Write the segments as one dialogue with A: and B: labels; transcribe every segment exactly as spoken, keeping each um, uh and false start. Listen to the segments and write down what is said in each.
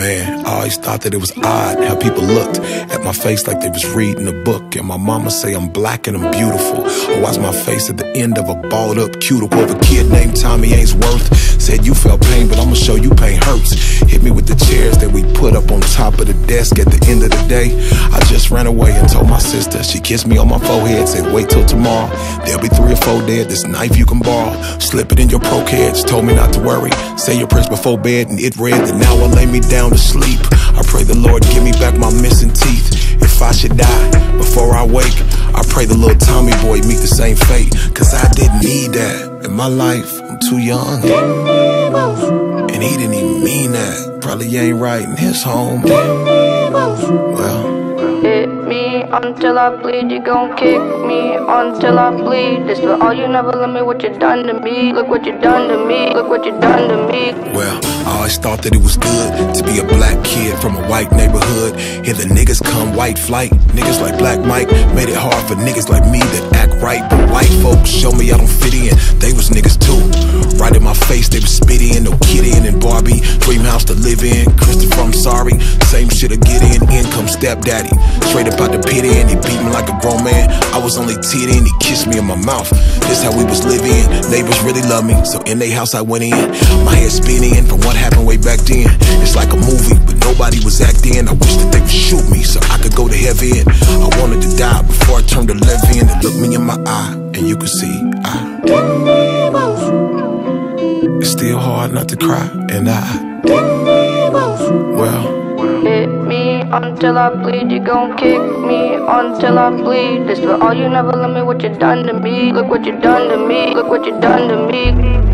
A: Man, I always thought that it was odd how people looked at my face like they was reading a book. And my mama say I'm black and I'm beautiful. I watch my face at the end of a balled up cuticle of a kid named Tommy Ainsworth. Said you felt pain, but I'ma show you pain hurts. Hit me with the chairs that we put up on top of the desk. At the end of the day, I just ran away and told my sister. She kissed me on my forehead, said wait till tomorrow. There'll be three or four dead, this knife you can borrow. Slip it in your pro kids, told me not to worry. Say your prayers before bed and it read that now I'll lay me down to sleep. I pray the Lord give me back my missing teeth. If I should die before I wake, I pray the little Tommy boy meet the same fate. Cause I didn't need that in my life, I'm too young. And he didn't even mean that. Probably ain't right in his home. Well,
B: hit me until I bleed, you gon' kick me until I bleed. This for all you never let me, what you done to me. Look what you done to me, look what you done to me.
A: Well, I always thought that it was good to be a black kid from a white neighborhood. Here the niggas come, white flight. Niggas like Black Mike made it hard for niggas like me that act right. But white folks show me I don't fit in, they was niggas too. Right in my face, they was spitting, no kidding. And Barbie, dream house to live in. Christopher, I'm sorry, same shit to get in. Income stepdaddy, straight up out the pit in. He beat me like a grown man, I was only teething. He kissed me in my mouth, this how we was living. Neighbors really love me, so in their house I went in. My head spinning from what happened way back then. It's like a movie, but nobody was acting. I wish that they would shoot me so I could go to heaven. I wanted to die before I turned eleven. And look me in my eye, and you could see I didn't move. It's still hard not to cry, and I didn't move. Well,
B: hit me until I bleed, you gon' kick me until I bleed. This for all you never let me, what you done to me. Look what you done to me, look what you done to me.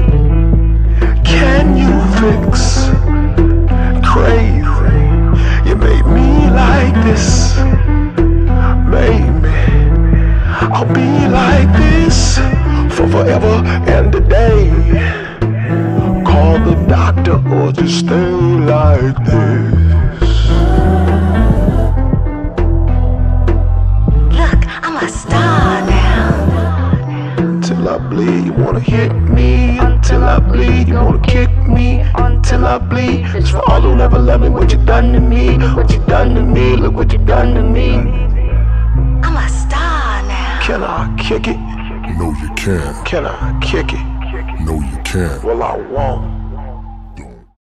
C: Can you fix crazy? You made me like this. Maybe I'll be like this for forever and a day. Call the doctor or just stay like this.
D: Look, I'm a star now.
C: Till I bleed, you wanna hit me. Until I bleed, you wanna kick me. Until I bleed, it's for all who never love me. What you done to me, what you done to me. Look what you done to me.
D: I'm a star now.
C: Can I kick it?
A: no you can't,
C: Can I kick it?
A: no you can't.
C: Well, I won't.